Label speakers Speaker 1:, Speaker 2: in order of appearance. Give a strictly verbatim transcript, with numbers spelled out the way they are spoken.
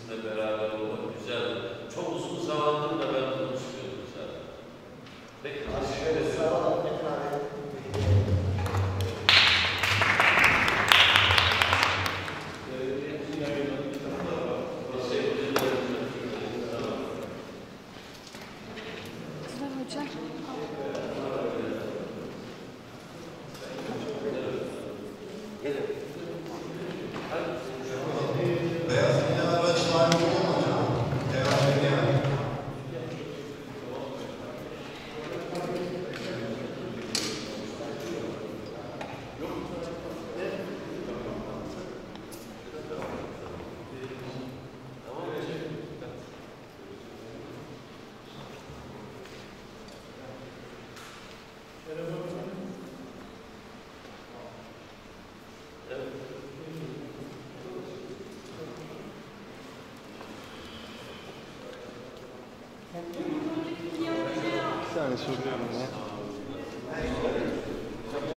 Speaker 1: sizinle beraber olmak güzel. Çok uzun zamandır da ben bunu istiyordum zaten. Peki, teşekkür ederim.
Speaker 2: Sağ olun.
Speaker 3: Hocam.
Speaker 4: Beyaz binalar açılan yok mu hocam? Devam edelim.
Speaker 5: Bir tane soruyorum ya.